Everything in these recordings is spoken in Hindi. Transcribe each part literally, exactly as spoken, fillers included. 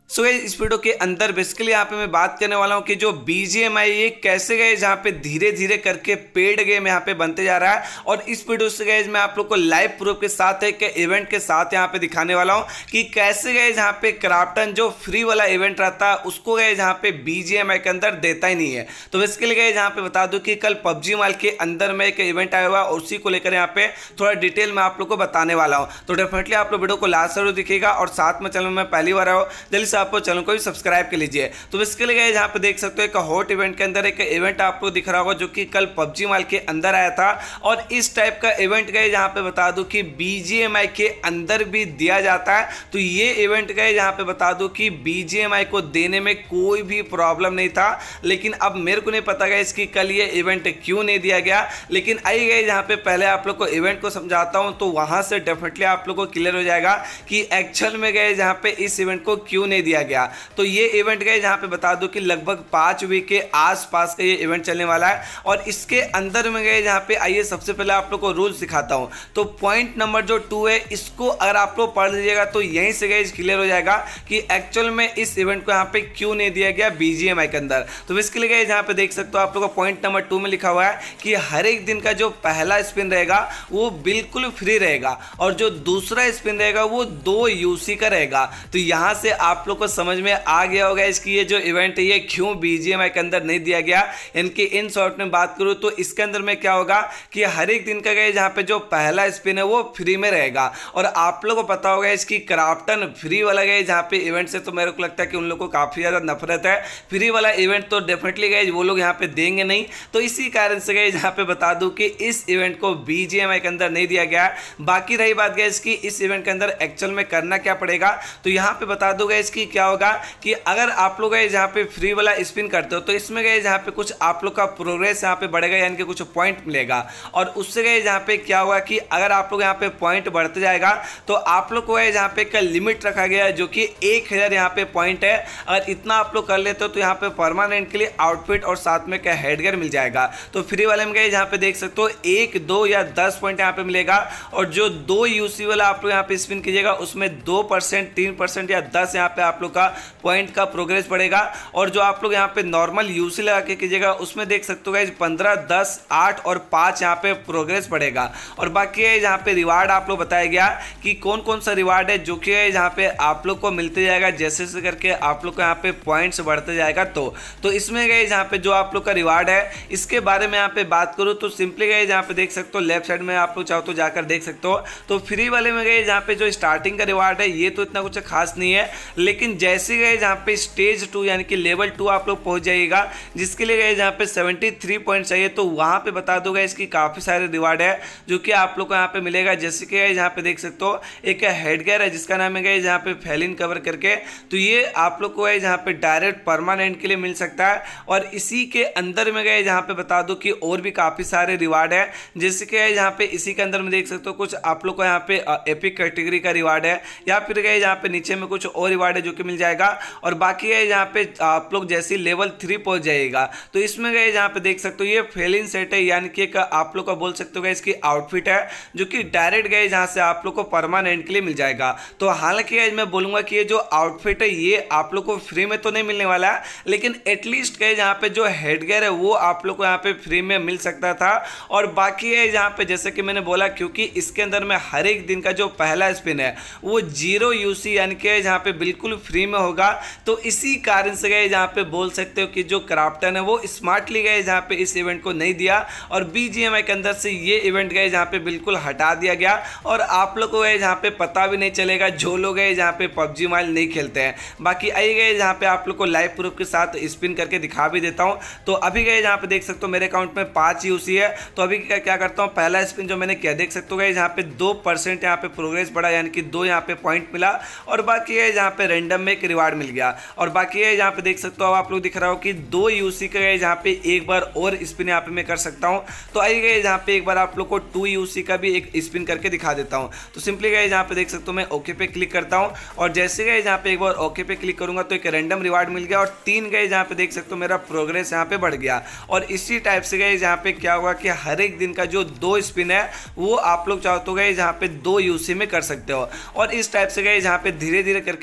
सो so, इस वीडियो के अंदर बेसिकली यहाँ पे मैं बात करने वाला हूँ कि जो बीजीएमआई ये कैसे गए जहाँ पे धीरे धीरे करके पेड गेम यहाँ पे बनते जा रहा है। और इस वीडियो से गए मैं आप लोग को लाइव प्रूफ के साथ एक इवेंट के साथ यहाँ पे दिखाने वाला हूँ कि कैसे गए जहाँ पे क्राफ्टन जो फ्री वाला इवेंट रहता है उसको गए जहाँ पे बीजीएमआई के अंदर देता ही नहीं है। तो बेसिकली गए जहाँ पे बता दूँ कि कल पबजी माल के अंदर में एक इवेंट आया हुआ है और उसी को लेकर यहाँ पे थोड़ा डिटेल में आप लोग को बताने वाला हूँ। तो डेफिनेटली आप लोग वीडियो को लास्ट जरूर दिखेगा और साथ में चैनल में पहली बार आओ जल्दी से आपको चैनल को भी सब्सक्राइब कर लीजिए। तो इसके लिए यहाँ पे देख सकते हो एक हॉट इवेंट के अंदर एक इवेंट आपको दिख रहा होगा जो कि कल पबजी माल के अंदर आया था। और इस टाइप का इवेंट गए जहाँ पे बता दूं कि बीजीएमआई के अंदर भी दिया जाता है। तो ये इवेंट गए जहाँ पे बता दूं कि बीजीएमआई को देने में कोई भी प्रॉब्लम नहीं था, लेकिन अब मेरे को नहीं पता गया इसकी कल ये इवेंट क्यों नहीं दिया गया। लेकिन आई गए जहाँ पे पहले आप लोग को इवेंट को समझाता हूँ तो वहां से डेफिनेटली आप लोग को क्लियर हो जाएगा कि एक्चुअल में गए जहाँ पे इस इवेंट को क्यों नहीं दिया गया। तो ये इवेंट गए जहाँ पे बता दूं कि लगभग पाँच वीक के आसपास का ये इवेंट चलने वाला है। और इसके अंदर में गए जहाँ पे आइए सबसे पहले आप लोग को रूल्स सिखाता हूँ। तो पॉइंट नंबर जो टू है इसको अगर आप लोग पढ़ लीजिएगा तो यहीं से गए क्लियर हो जाएगा कि एक्चुअल में इस इवेंट को यहाँ पे क्यों नहीं दिया गया बीजीएमआई के अंदर। तो इसके लिए गए जहाँ पे देख सकते हो आप लोग को पॉइंट नंबर टू में लिखा हुआ है कि हर एक दिन का जो पहला स्पिन रहेगा वो बिल्कुल फ्री रहेगा और जो दूसरा स्पिन रहेगा वो दो यूसी का रहेगा। तो यहाँ से आप लोग को समझ में आ गया होगा इसकी ये जो इवेंट है ये क्यों बीजीएमआई के अंदर नहीं दिया गया। इनकी इन शॉर्ट में बात करूं तो इसके अंदर में क्या होगा कि हर एक दिन का गए जहां पे जो पहला स्पिन है वो फ्री में रहेगा। और आप लोगों को पता होगा इसकी क्राफ्टन फ्री वाला गए जहां पे इवेंट से तो मेरे को लगता है कि उन लोगों को काफी ज्यादा नफरत है। फ्री वाला इवेंट तो डेफिनेटली गए वो लोग यहाँ पे देंगे नहीं। तो इसी कारण से गए जहाँ पे बता दूं कि इस इवेंट को बीजीएमआई के अंदर नहीं दिया गया। बाकी रही बात गए इसकी इस इवेंट के अंदर एक्चुअल में करना क्या पड़ेगा तो यहाँ पे बता दूंगा इसकी क्या होगा कि अगर आप लोग गए जहाँ पे फ्री वाला स्पिन करते हो तो इसमें गए जहाँ पे कुछ आप लोग का प्रोग्रेस यहाँ पे बढ़ेगा यानी कि कुछ पॉइंट मिलेगा। और उससे गए जहाँ पे क्या होगा कि अगर आप लोग यहाँ पे पॉइंट बढ़ते जाएगा तो आप लोग को जहाँ पे का लिमिट रखा गया है जो कि एक हजार यहाँ पे पॉइंट है। अगर इतना आप लोग कर लेते हो तो यहाँ पे परमानेंट के लिए आउटफिट और साथ में क्या हेडगियर मिल जाएगा। तो फ्री वाले में गए जहाँ पे देख सकते हो एक दो या दस पॉइंट यहाँ पे मिलेगा। और जो दो यूसी वाला आप लोग यहाँ पे स्पिन कीजिएगा उसमें दो परसेंट तीन परसेंट या दस यहाँ पे आप लोग का पॉइंट का प्रोग्रेस बढ़ेगा। और जो आप लोग यहाँ पे नॉर्मल यूसी लगा के कीजिएगा उसमें देख सकते हो गाइस पंद्रह दस आठ और पाँच यहाँ पे प्रोग्रेस बढ़ेगा। और बाकी है यहाँ पे रिवार्ड आप लोग बताया गया कि कौन कौन सा रिवार्ड है जो कि यहाँ पे आप लोग को मिलते जाएगा जैसे जैसे करके आप लोग को यहाँ पे पॉइंट्स बढ़ते जाएगा। तो तो इसमें गए यहाँ पे जो आप लोग का रिवार्ड है इसके बारे में यहाँ पे बात करूँ तो सिंपली गए जहाँ पे देख सकते हो लेफ्ट साइड में आप लोग चाहो तो जाकर देख सकते हो। तो फ्री वाले में गए जहाँ पे जो स्टार्टिंग का रिवार्ड है ये तो इतना कुछ खास नहीं है, लेकिन जैसे गए जहाँ पे स्टेज टू यानी कि लेवल टू आप लोग पहुंच जाइएगा जिसके लिए गए जहाँ पे तिहत्तर पॉइंट चाहिए तो वहाँ पे बता दूंगा इसकी काफ़ी सारे रिवार्ड है जो कि आप लोग को यहाँ पे मिलेगा। जैसे कि यहाँ पे देख सकते हो एक हेडगियर है जिसका नाम है गए जहाँ पे फैलिन कवर करके, तो ये आप लोग को है जहाँ पे डायरेक्ट परमानेंट के लिए मिल सकता है। और इसी के अंदर में गए जहाँ पे बता दो कि और भी काफ़ी सारे रिवार्ड है जैसे कि यहाँ पे इसी के अंदर में देख सकते हो कुछ आप लोग को यहाँ पे एपिक कैटेगरी का रिवार्ड है या फिर गए यहाँ पे नीचे में कुछ और रिवार्ड है जो कि मिल जाएगा। और बाकी है यहाँ पे आप लोग जैसे लेवल थ्री पहुंच जाइएगा तो इसमें गए जहाँ पे देख सकते हो ये फेलिन सेट है यानी कि एक आप लोग का बोल सकते हो इसकी आउटफिट है जो कि डायरेक्ट गए जहाँ से आप लोग को परमानेंट के लिए मिल जाएगा। तो हालांकि मैं बोलूंगा कि ये जो आउटफिट है ये आप लोग को फ्री में तो नहीं मिलने वाला है, लेकिन एटलीस्ट गए जहाँ पे जो हेडगियर है वो आप लोग को यहाँ पे फ्री में मिल सकता था। और बाकी है जहाँ पे जैसे कि मैंने बोला क्योंकि इसके अंदर में हर एक दिन का जो पहला स्पिन है वो जीरो यूसी यानी कि जहाँ पे बिल्कुल फ्री में होगा। तो इसी कारण से गए जहाँ पे बोल सकते हो कि जो क्राफ्टन है वो स्मार्टली गए जहाँ पे इस इवेंट को नहीं दिया और बीजीएमआई के अंदर से ये इवेंट गए जहाँ पे बिल्कुल हटा दिया गया। और आप लोग को गए जहाँ पे पता भी नहीं चलेगा जो लोग गए जहाँ पे पबजी मोबाइल नहीं खेलते हैं। बाकी आई गए जहाँ पे आप लोग को लाइव प्रूफ के साथ स्पिन करके दिखा भी देता हूँ। तो अभी गए जहाँ पे देख सकते हो मेरे अकाउंट में पाँच यूसी है। तो अभी क्या, क्या करता हूँ पहला स्पिन जो मैंने किया देख सकते हो गए जहाँ पे दो परसेंट यहाँ पे प्रोग्रेस बढ़ा यानी कि दो यहाँ पे पॉइंट मिला। और बाकी है जहाँ पे रेंडम में एक रिवार्ड मिल गया। और बाकी है जहाँ पे देख सकते हो आप लोग दिख रहा हो कि दो यूसी का गए जहाँ पे एक बार और स्पिन यहाँ पे मैं कर सकता हूँ। तो आई गए जहाँ पे एक बार आप लोग को टू यूसी का भी एक स्पिन करके दिखा देता हूँ। तो सिंपली गए जहाँ पे देख सकते हो मैं ओके पे क्लिक करता हूँ और जैसे गए जहाँ पे एक बार ओके पे क्लिक करूंगा तो एक रैंडम रिवार्ड मिल गया और तीन गए जहाँ पे देख सकते हो मेरा प्रोग्रेस यहाँ पे बढ़ गया। और इसी टाइप से गए जहाँ पे क्या हुआ कि हर एक दिन का जो दो स्पिन है वो आप लोग चाहो तो गए जहाँ पे दो यूसी में कर सकते हो। और इस टाइप से गए जहाँ पे धीरे धीरे करके आप लोग का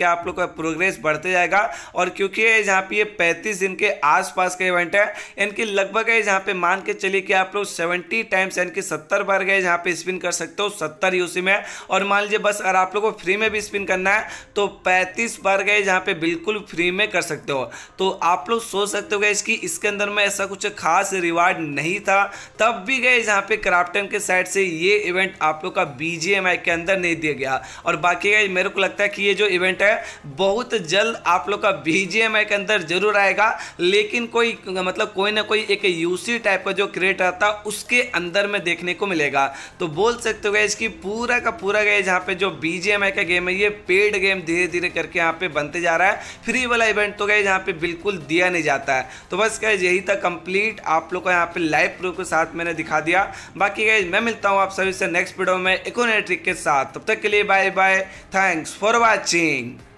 प्रोग्रेस बढ़ते जाएगा। और क्योंकि यहाँ पे ये पैंतीस दिन के आसपास का इवेंट है, इनकी लगभग है जहाँ पे मान के चलिए कि आप लोग सत्तर टाइम्स यानी कि सत्तर बार गए जहाँ पे स्पिन कर सकते हो सत्तर यूसी में। और मान लीजिए बस अगर आप लोगों को फ्री में भी स्पिन करना है तो पैंतीस बार गए जहाँ पे बिल्कुल फ्री में कर सकते हो। तो आप लोग सोच सकते हो गाइस कि इसके अंदर में ऐसा कुछ खास रिवार्ड नहीं था, तब भी गए जहाँ पे क्राफ्टन के साइड से ये इवेंट आप लोग का बीजीएमआई के अंदर नहीं दिया गया। और बाकी गाइस मेरे को लगता है कि ये जो इवेंट है बहुत जल्द आप लोग का बीजीएमआई के अंदर जरूर आएगा, लेकिन कोई मतलब कोई ना कोई एक यूसी टाइप का जो क्रिएट आता उसके अंदर में देखने को मिलेगा। तो बोल सकते हो गाइस कि पूरा का पूरा गाइस जहाँ पे जो बीजीएमआई का गेम है ये पेड गेम धीरे धीरे करके यहाँ पे बनते जा रहा है। फ्री वाला इवेंट तो गाइस यहाँ पे बिल्कुल दिया नहीं जाता है। तो बस गाइस यही था कंप्लीट आप लोग को यहाँ पे लाइव प्रूफ के साथ मैंने दिखा दिया। बाकी गाइस मैं मिलता हूँ आप सभी से नेक्स्ट वीडियो में एक और नए ट्रिक के साथ, तब तक के लिए bye bye, thanks for watching.